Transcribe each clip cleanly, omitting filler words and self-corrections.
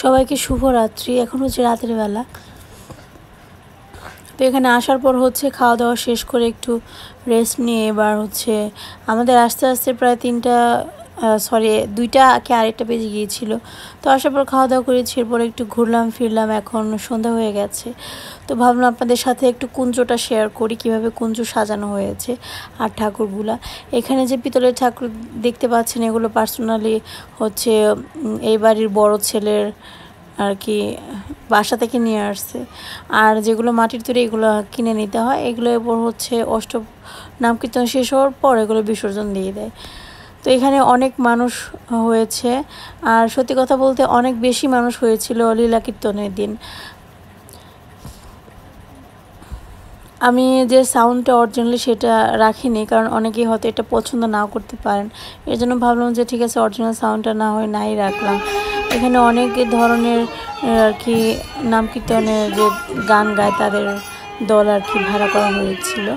সবাইকে শুভরাত্রি। এখন হচ্ছে রাতের বেলা। তো এখানে আসার পর হচ্ছে খাওয়া দাওয়া শেষ করে একটু রেস্ট নিয়ে এবার হচ্ছে আমাদের আস্তে আস্তে প্রায় 2টা কি আরেকটা বেজে গিয়েছিল। তো আসার পর খাওয়া দাওয়া করেছি, এরপর একটু ঘুরলাম ফিরলাম, এখন সন্ধ্যা হয়ে গেছে। তো ভাবলাম আপনাদের সাথে একটু কুঞ্জটা শেয়ার করি, কিভাবে কুঞ্জ সাজানো হয়েছে আর ঠাকুরগুলা। এখানে যে পিতলের ঠাকুর দেখতে পাচ্ছেন এগুলো পার্সোনালি হচ্ছে এই বাড়ির বড় ছেলের আর কি বাসা থেকে নিয়ে আসছে। আর যেগুলো মাটির তৈরি এগুলো কিনে নিতে হয়। এগুলো এরপর হচ্ছে নাম কীর্তন শেষ হওয়ার পর এগুলো বিসর্জন দিয়ে দেয়। তো এখানে অনেক মানুষ হয়েছে, আর সত্যি কথা বলতে অনেক বেশি মানুষ হয়েছিল লীলা কীর্তনের দিন। আমি যে সাউন্ডটা অরিজিনালি সেটা রাখিনি, কারণ অনেকেই হয়তো এটা পছন্দ নাও করতে পারেন। এর জন্য ভাবলাম যে ঠিক আছে, অরিজিনাল সাউন্ডটা না হয় নাই রাখলাম। এখানে অনেক ধরনের আর কি নাম কীর্তনের যে গান গায় তাদের দল আর কি ভাড়া করা হয়েছিল।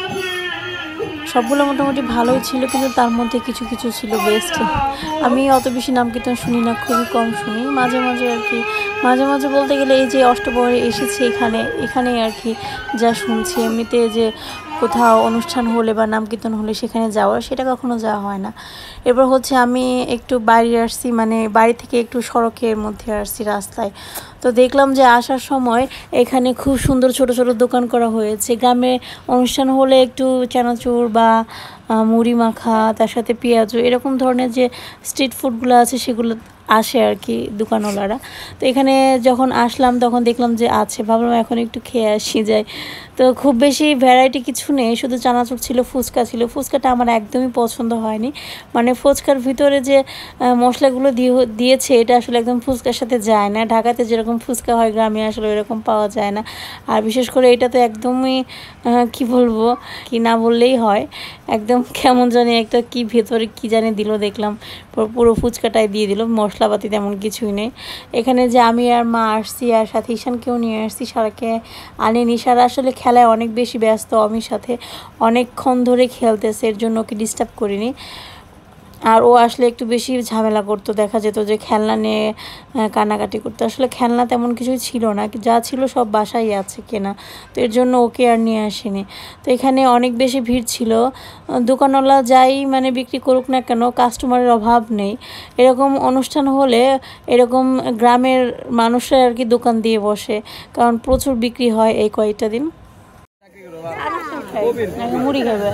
সবগুলো মোটামুটি ভালোই ছিল, কিন্তু তার মধ্যে কিছু কিছু ছিল বেস্ট। আমি অত বেশি নাম কীর্তন শুনি না, খুবই কম শুনি। মাঝে মাঝে আর কি, মাঝে মাঝে বলতে গেলে এই যে অষ্টপ্রহরে এসেছি এখানেই আর কি যা শুনছি। এমনিতে যে কোথাও অনুষ্ঠান হলে বা নাম কীর্তন হলে সেখানে যাওয়া, সেটা কখনো যাওয়া হয় না। এরপর হচ্ছে আমি একটু বাইরে আসছি, মানে বাড়ি থেকে একটু সড়কের মধ্যে আসছি রাস্তায়। তো দেখলাম যে আসার সময় এখানে খুব সুন্দর ছোট ছোট দোকান করা হয়েছে। গ্রামে অনুষ্ঠান হলে একটু চানাচুর বা মুড়ি মাখা, তার সাথে পেঁয়াজু, এরকম ধরনের যে স্ট্রিট ফুডগুলো আছে সেগুলো আসে আর কি দোকানওয়ালারা। তো এখানে যখন আসলাম তখন দেখলাম যে আছে, ভাবলাম এখন একটু খেয়ে আসি যাই। তো খুব বেশি ভ্যারাইটি কিছু নেই, শুধু চানাচুর ছিল, ফুচকা ছিল। ফুচকাটা আমার একদমই পছন্দ হয়নি, মানে ফুচকার ভিতরে যে মশলাগুলো দিয়েছে এটা আসলে একদম ফুচকার সাথে যায় না। ঢাকাতে যেরকম ফুচকা হয় গ্রামে আসলে এরকম পাওয়া যায় না। আর বিশেষ করে এটা তো একদমই কি বলবো, কি না বললেই হয়, একদম কেমন জানি একটা কি ভেতরে কি জানি দিল, দেখলাম পুরো ফুচকাটাই দিয়ে দিল, মশলাপাতি তেমন কিছুই নেই। এখানে যে আমি আর মা আসছি, আর সাথে ঈশানকেও নিয়ে আসছি, সারাকে আনিনি। সারা আসলে খেলায় অনেক বেশি ব্যস্ত, আমির সাথে অনেকক্ষণ ধরে খেলতেছে, এর জন্য ওকে ডিস্টার্ব করিনি। আর ও আসলে একটু বেশি ঝামেলা করতো, দেখা যেত যে খেলনা নিয়ে কান্নাকাটি করতো। আসলে খেলনা তেমন কিছুই ছিল না, যা ছিল সব বাসায় আছে কেনা, তো এর জন্য ওকে আর নিয়ে আসিনি। তো এখানে অনেক বেশি ভিড় ছিল। দোকানওয়ালা যাই মানে বিক্রি করুক না কেন, কাস্টমারের অভাব নেই। এরকম অনুষ্ঠান হলে এরকম গ্রামের মানুষরা আর কি দোকান দিয়ে বসে, কারণ প্রচুর বিক্রি হয় এই কয়েকটা দিন। মুড়ি খাবে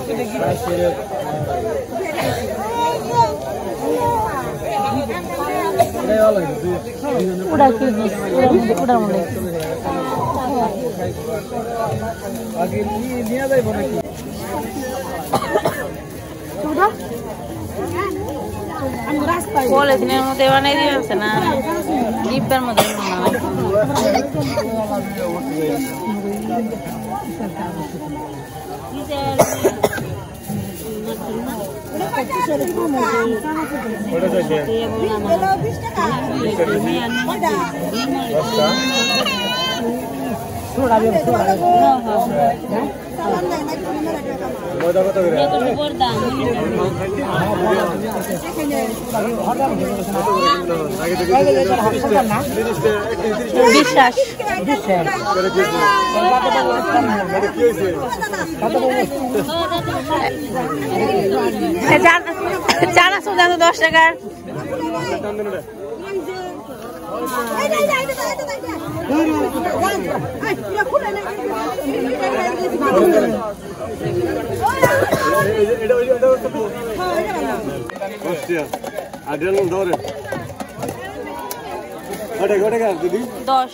ওটা কি ওটার মধ্যে পলিথিনের মধ্যে বানাই দিয়েছে না, ডিব্বার মধ্যে বিশ্বাস জানাছো 10 টাকার দশ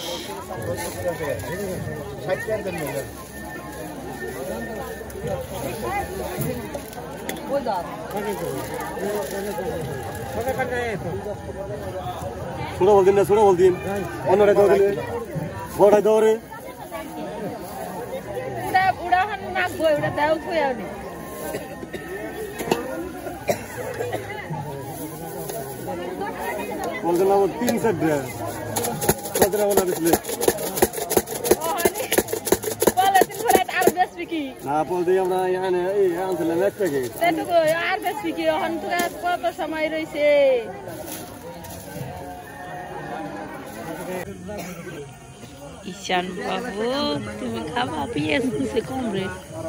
ছোট বলদিন না, ছোট বলদিন অন্যরা দৌড়ে বড়াই দৌড়ে বলতেন আমার 3 সেট কত টাকা বলা দিছিলে না বলতে আমরা এখানে এই আনছিলাম 1 প্যাকেট আর বেশি কি এখন তো কত সময় রয়েছে ঈশান বাবু তুমি খাবা পেঁয়াজ দিছে কম রে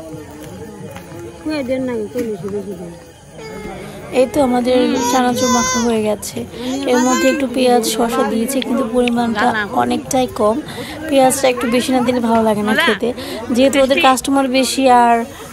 এই তো আমাদের চানাচুর মাখা হয়ে গেছে এর মধ্যে একটু পেঁয়াজ শসা দিয়েছি কিন্তু পরিমাণটা অনেকটাই কম পেঁয়াজটা একটু বেশি না দিলে ভালো লাগে না খেতে যেহেতু ওদের কাস্টমার বেশি আর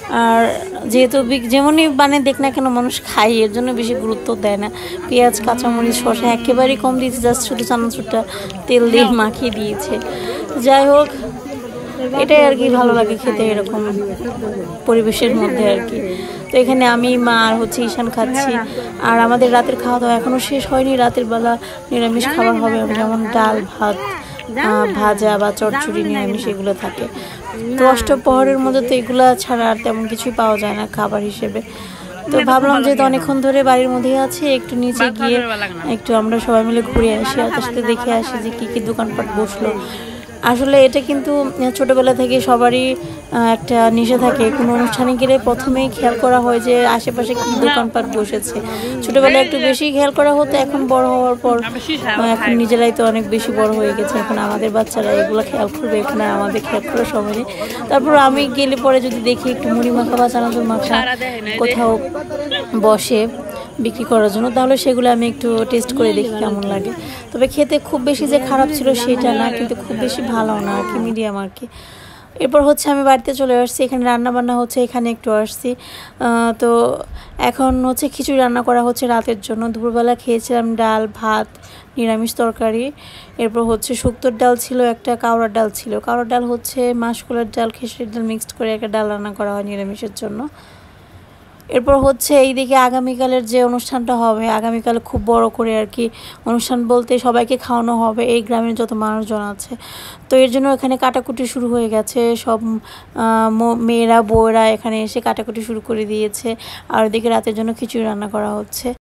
যেহেতু যেমনই বানিয়ে দেখ না কেন মানুষ খায় এর জন্য বেশি গুরুত্ব দেয় না পেঁয়াজ কাঁচামরিচ শসা একেবারেই কম দিয়েছে জাস্ট শুধু চানাচুরটা তেল দিয়ে মাখিয়ে দিয়েছে যাই হোক এটাই আর কি ভালো লাগে খেতে এরকম পরিবেশের মধ্যে আর কি তো এখানে আমি মা আর হচ্ছে ঈশান খাচ্ছি আর আমাদের রাতের খাওয়া দাওয়া এখনও শেষ হয়নি রাতের বেলা নিরামিষ খাবার হবে যেমন ডাল ভাত ভাজা বা চচ্চড়ি নিরামিষ এগুলো থাকে তো অষ্টপ্রহরের মধ্যে তো এগুলো ছাড়া আর তেমন কিছুই পাওয়া যায় না খাবার হিসেবে তো ভাবলাম যেহেতু অনেকক্ষণ ধরে বাড়ির মধ্যেই আছে একটু নিচে গিয়ে একটু আমরা সবাই মিলে ঘুরে আসি আর তার সাথে দেখে আসি যে কী কী দোকানপাট বসলো আসলে এটা কিন্তু ছোটোবেলা থেকে সবারই একটা নেশা থাকে কোনো অনুষ্ঠানে গেলে প্রথমেই খেয়াল করা হয় যে আশেপাশে কী দোকানপাট বসেছে ছোটোবেলায় একটু বেশি খেয়াল করা হতো এখন বড় হওয়ার পর এখন নিজেরাই তো অনেক বেশি বড় হয়ে গেছে এখন আমাদের বাচ্চারা এগুলো খেয়াল করবে এখানে আমাদের খেয়াল করার সময় নেই তারপর আমি গেলে পরে যদি দেখি একটু মুড়ি মাখা বা চানাচুর মাখা কোথাও বসে বিক্রি করার জন্য তাহলে সেগুলো আমি একটু টেস্ট করে দেখি কেমন লাগে তবে খেতে খুব বেশি যে খারাপ ছিল সেটা না কিন্তু খুব বেশি ভালো না আর কি মিডিয়াম আর কি এরপর হচ্ছে আমি বাড়িতে চলে আসছি এখানে রান্না বান্না হচ্ছে এখানে একটু আসছি তো এখন হচ্ছে খিচুড়ি রান্না করা হচ্ছে রাতের জন্য দুপুরবেলা খেয়েছিলাম ডাল ভাত নিরামিষ তরকারি এরপর হচ্ছে শুক্তোর ডাল ছিল একটা কাওড়ার ডাল ছিল কাওড়ার ডাল হচ্ছে মাসকলার ডাল খেসারির ডাল মিক্সড করে একটা ডাল রান্না করা হয় নিরামিষের জন্য এরপর হচ্ছে এইদিকে আগামীকালের যে অনুষ্ঠানটা হবে আগামীকাল খুব বড় করে আর কি অনুষ্ঠান বলতে সবাইকে খাওয়ানো হবে এই গ্রামের যত মানুষজন আছে তো এর জন্য এখানে কাটাকুটি শুরু হয়ে গেছে সব মেয়েরা বউয়েরা এখানে এসে কাটাকুটি শুরু করে দিয়েছে আর ওদিকে রাতের জন্য খিচুড়ি রান্না করা হচ্ছে